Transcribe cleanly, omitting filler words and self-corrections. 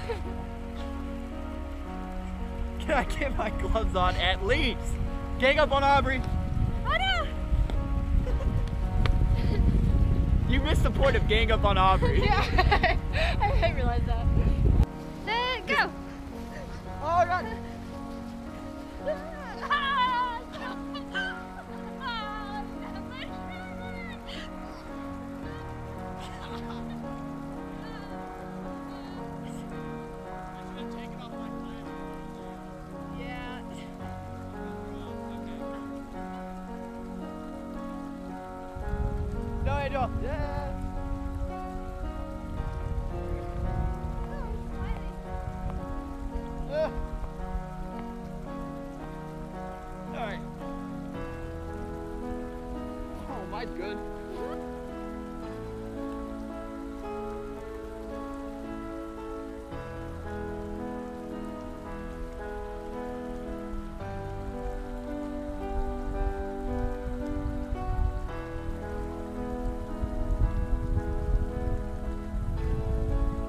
Can I get my gloves on at least? Gang up on Aubrey. Oh no! You missed the point of gang up on Aubrey. Yeah, I realized that. Go! Oh god! No, I don't. Yeah. All right. Oh, mine's good.